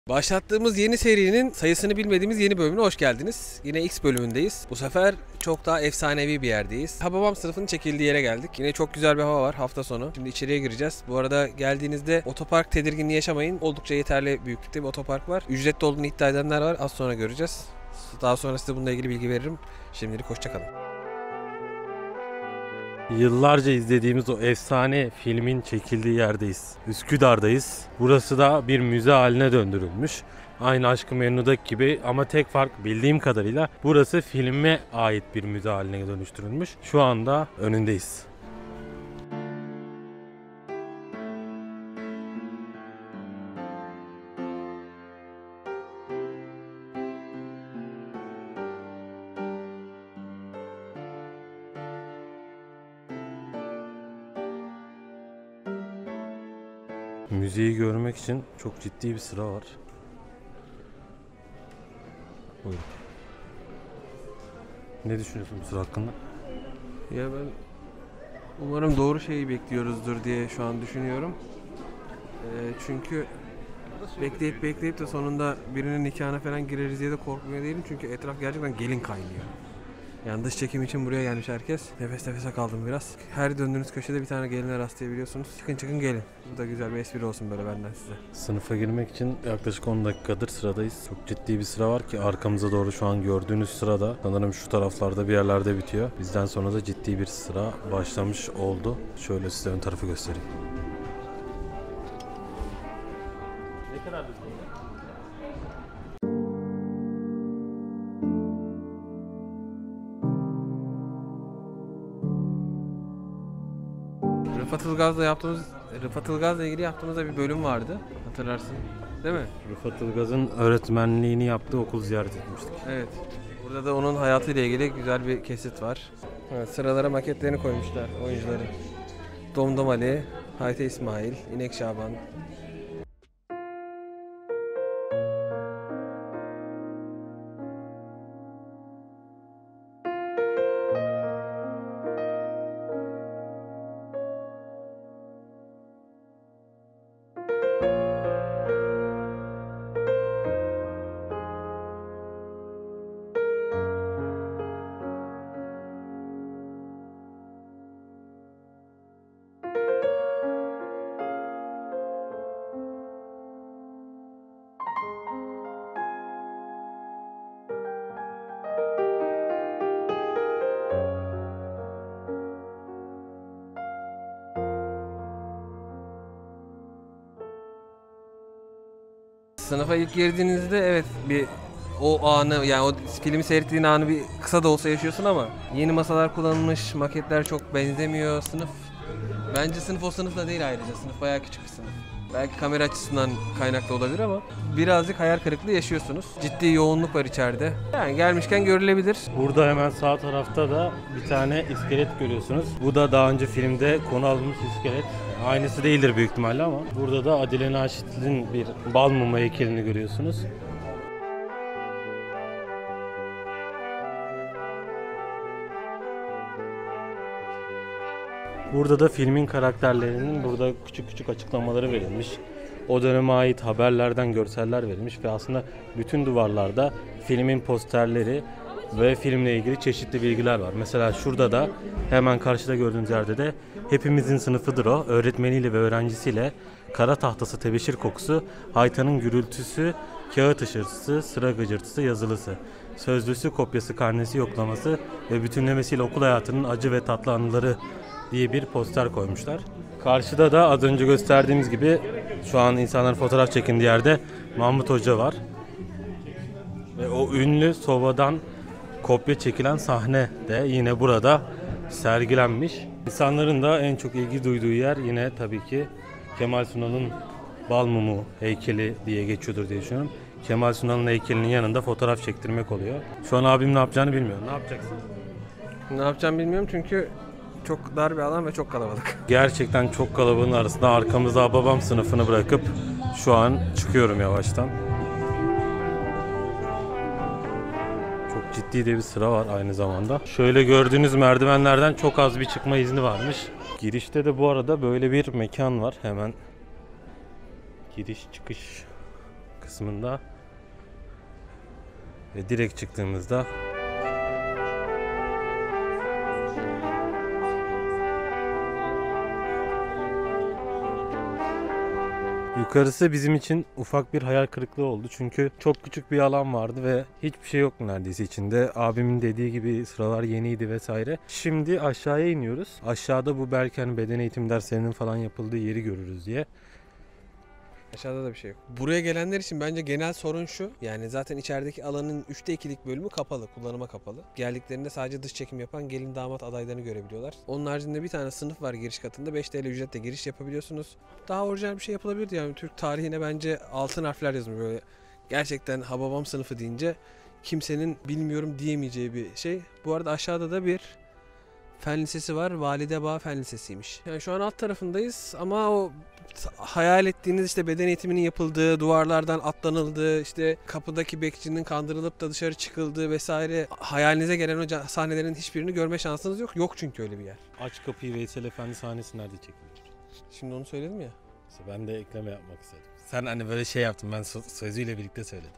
Başlattığımız yeni serinin sayısını bilmediğimiz yeni bölümüne hoş geldiniz. Yine X bölümündeyiz. Bu sefer çok daha efsanevi bir yerdeyiz. Hababam sınıfının çekildiği yere geldik. Yine çok güzel bir hava var hafta sonu. Şimdi içeriye gireceğiz. Bu arada geldiğinizde otopark tedirginliği yaşamayın. Oldukça yeterli büyüklükte bir otopark var. Ücretli olduğunu iddia edenler var. Az sonra göreceğiz. Daha sonra size bununla ilgili bilgi veririm. Şimdilik hoşçakalın. Yıllarca izlediğimiz o efsane filmin çekildiği yerdeyiz. Üsküdar'dayız. Burası da bir müze haline döndürülmüş. Aynı Aşk-ı Memnu'daki gibi ama tek fark bildiğim kadarıyla burası filme ait bir müze haline dönüştürülmüş. Şu anda önündeyiz. Müziği görmek için çok ciddi bir sıra var. Buyurun. Ne düşünüyorsun bu sıra hakkında? Ya ben umarım doğru şeyi bekliyoruzdur diye şu an düşünüyorum. Çünkü bekleyip de sonunda birinin nikahına falan gireriz diye de korkmuyor değilim. Çünkü etraf gerçekten gelin kaynıyor. Yani dış çekim için buraya gelmiş herkes. Nefes nefese kaldım biraz. Her döndüğünüz köşede bir tane geline rastlayabiliyorsunuz. Çıkın gelin. Bu da güzel bir espri olsun böyle benden size. Sınıfa girmek için yaklaşık 10 dakikadır sıradayız. Çok ciddi bir sıra var ki arkamıza doğru şu an gördüğünüz sırada sanırım şu taraflarda bir yerlerde bitiyor. Bizden sonra da ciddi bir sıra başlamış oldu. Şöyle size ön tarafı göstereyim. Ne kadar düzgün? Rıfat Ilgaz'la ilgili yaptığımızda bir bölüm vardı. Hatırlarsın. Değil mi? Rıfat Ilgaz'ın öğretmenliğini yaptığı okul ziyaret etmiştik. Evet. Burada da onun hayatıyla ilgili güzel bir kesit var. Evet, sıralara maketlerini koymuşlar oyuncuların. Domdom Ali, Hayte İsmail, İnek Şaban. Sınıfa ilk girdiğinizde evet bir o anı yani o filmi seyrettiğin anı bir kısa da olsa yaşıyorsun ama yeni masalar kullanılmış, maketler çok benzemiyor sınıf. Bence sınıf o sınıf da değil ayrıca. Sınıf bayağı küçük bir sınıf. Belki kamera açısından kaynaklı olabilir ama birazcık hayal kırıklığı yaşıyorsunuz. Ciddi yoğunluk var içeride. Yani gelmişken görülebilir. Burada hemen sağ tarafta da bir tane iskelet görüyorsunuz. Bu da daha önce filmde konu alınmış iskelet. Aynısı değildir büyük ihtimalle ama burada da Adile Naşit'in bir bal mumu heykelini görüyorsunuz. Burada da filmin karakterlerinin burada küçük açıklamaları verilmiş. O döneme ait haberlerden görseller verilmiş ve aslında bütün duvarlarda filmin posterleri ve filmle ilgili çeşitli bilgiler var. Mesela şurada da hemen karşıda gördüğünüz yerde de hepimizin sınıfıdır o. Öğretmeniyle ve öğrencisiyle kara tahtası tebeşir kokusu, haytanın gürültüsü, kağıt ışırtısı, sıra gıcırtısı, yazılısı, sözlüsü, kopyası, karnesi, yoklaması ve bütünlemesiyle okul hayatının acı ve tatlı anıları diye bir poster koymuşlar. Karşıda da az önce gösterdiğimiz gibi şu an insanların fotoğraf çekindiği yerde Mahmut Hoca var. Ve o ünlü Sova'dan kopya çekilen sahne de yine burada sergilenmiş. İnsanların da en çok ilgi duyduğu yer yine tabii ki Kemal Sunal'ın bal mumu heykeli diye geçiyordur diye düşünüyorum. Kemal Sunal'ın heykelinin yanında fotoğraf çektirmek oluyor. Şu an abim ne yapacağını bilmiyor. Ne yapacaksın? Ne yapacağım bilmiyorum çünkü çok dar bir alan ve çok kalabalık. Gerçekten çok kalabalığın arasında arkamızda babam sınıfını bırakıp şu an çıkıyorum yavaştan. Çok ciddi de bir sıra var aynı zamanda. Şöyle gördüğünüz merdivenlerden çok az bir çıkma izni varmış. Girişte de bu arada böyle bir mekan var. Hemen giriş çıkış kısmında ve direkt çıktığımızda yukarısı bizim için ufak bir hayal kırıklığı oldu. Çünkü çok küçük bir alan vardı ve hiçbir şey yoktu neredeyse içinde. Abimin dediği gibi sıralar yeniydi vesaire. Şimdi aşağıya iniyoruz. Aşağıda bu belki hani beden eğitim derslerinin falan yapıldığı yeri görürüz diye. Aşağıda da bir şey yok. Buraya gelenler için bence genel sorun şu. Yani zaten içerideki alanın 3'te 2'lik bölümü kapalı. Kullanıma kapalı. Geldiklerinde sadece dış çekim yapan gelin damat adaylarını görebiliyorlar. Onun haricinde bir tane sınıf var giriş katında. 5 TL ücretle giriş yapabiliyorsunuz. Daha orijinal bir şey yapılabilirdi. Yani Türk tarihine bence altın harfler yazılmış. Böyle gerçekten Hababam sınıfı deyince kimsenin bilmiyorum diyemeyeceği bir şey. Bu arada aşağıda da bir fen lisesi var. Validebağ Fen Lisesi'ymiş. Yani şu an alt tarafındayız ama o hayal ettiğiniz işte beden eğitiminin yapıldığı, duvarlardan atlanıldığı, işte kapıdaki bekçinin kandırılıp da dışarı çıkıldığı vesaire hayalinize gelen o sahnelerin hiçbirini görme şansınız yok. Yok çünkü öyle bir yer. Aç kapıyı Veysel Efendi sahnesi nerede çekilir? Şimdi onu söyledim ya. İşte ben de ekleme yapmak istedim. Sen hani böyle şey yaptın, ben sözüyle birlikte söyledim.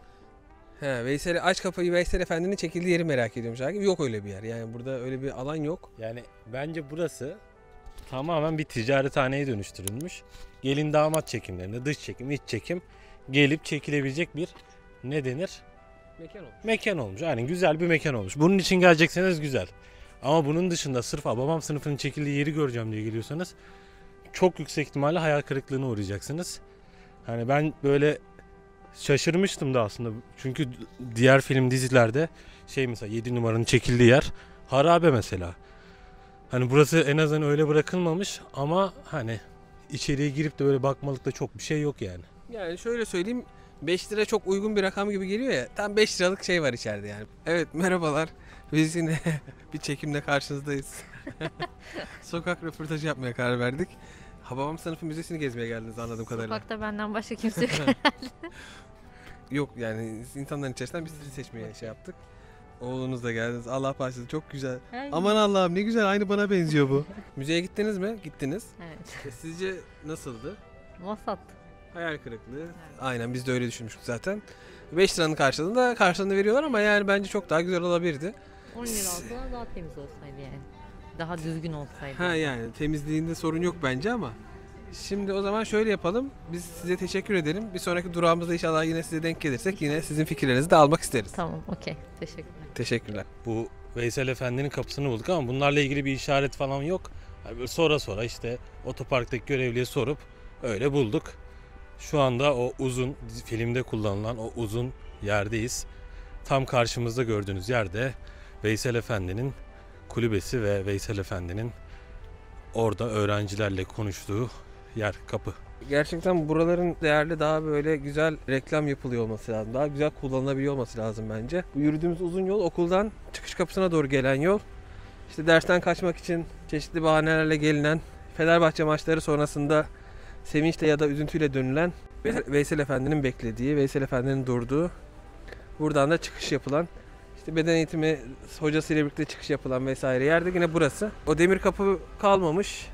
Aç kapıyı Veysel Efendi'nin çekildiği yeri merak ediyorum Şakir. Yok öyle bir yer. Yani burada öyle bir alan yok. Yani bence burası tamamen bir ticarethaneye dönüştürülmüş. Gelin damat çekimlerinde dış çekim, iç çekim gelip çekilebilecek bir ne denir? Mekan olmuş. Mekan olmuş. Yani güzel bir mekan olmuş. Bunun için gelecekseniz güzel. Ama bunun dışında sırf Hababam sınıfının çekildiği yeri göreceğim diye geliyorsanız çok yüksek ihtimalle hayal kırıklığına uğrayacaksınız. Hani ben böyle şaşırmıştım da aslında. Çünkü diğer film dizilerde şey mesela 7 numaranın çekildiği yer harabe mesela. Hani burası en azından öyle bırakılmamış ama hani içeriye girip de öyle bakmalıkta çok bir şey yok yani. Yani şöyle söyleyeyim. 5 lira çok uygun bir rakam gibi geliyor ya. Tam 5 liralık şey var içeride yani. Evet merhabalar. Biz yine bir çekimle karşınızdayız. Sokak röportajı yapmaya karar verdik. Hababam Sınıfı Müzesi'ni gezmeye geldiniz anladığım kadarıyla. Sokakta benden başka kimse yok. Yok yani insanların içerisinden biz sizi seçmeye şey yaptık. Oğlunuz da geldiniz. Allah bağışlasın çok güzel. Aman Allah'ım ne güzel aynı bana benziyor bu. Müzeye gittiniz mi? Gittiniz. Evet. Sizce nasıldı? Vasat. Hayal kırıklığı. Aynen biz de öyle düşünmüştük zaten. 5 liranın karşılığında veriyorlar ama yani bence çok daha güzel olabilirdi. 10 lira olsa daha temiz olsaydı yani. Daha düzgün olsaydı. Ha yani temizliğinde sorun yok bence ama. Şimdi o zaman şöyle yapalım. Biz size teşekkür edelim. Bir sonraki durağımızda inşallah yine size denk gelirsek yine sizin fikirlerinizi de almak isteriz. Tamam, okey. Teşekkürler. Teşekkürler. Bu Veysel Efendi'nin kapısını bulduk ama bunlarla ilgili bir işaret falan yok. Yani böyle sonra işte otoparktaki görevliye sorup öyle bulduk. Şu anda o uzun filmde kullanılan o uzun yerdeyiz. Tam karşımızda gördüğünüz yerde Veysel Efendi'nin kulübesi ve Veysel Efendi'nin orada öğrencilerle konuştuğu yer, kapı. Gerçekten buraların değerli daha böyle güzel reklam yapılıyor olması lazım. Daha güzel kullanılabiliyor olması lazım bence. Bu yürüdüğümüz uzun yol okuldan çıkış kapısına doğru gelen yol. İşte dersten kaçmak için çeşitli bahanelerle gelinen, Fenerbahçe maçları sonrasında sevinçle ya da üzüntüyle dönülen Veysel Efendi'nin beklediği, Veysel Efendi'nin durduğu, buradan da çıkış yapılan, işte beden eğitimi hocasıyla birlikte çıkış yapılan vesaire yerde yine burası. O demir kapı kalmamış.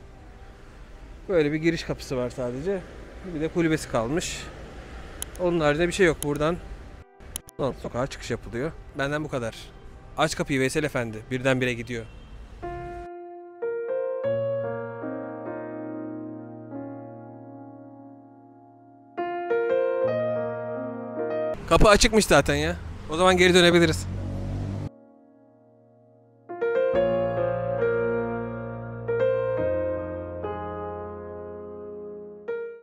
Böyle bir giriş kapısı var sadece. Bir de kulübesi kalmış. Onun haricinde bir şey yok buradan. Sokağa çıkış yapılıyor. Benden bu kadar. Aç kapıyı Veysel Efendi. Birdenbire gidiyor. Kapı açıkmış zaten ya. O zaman geri dönebiliriz.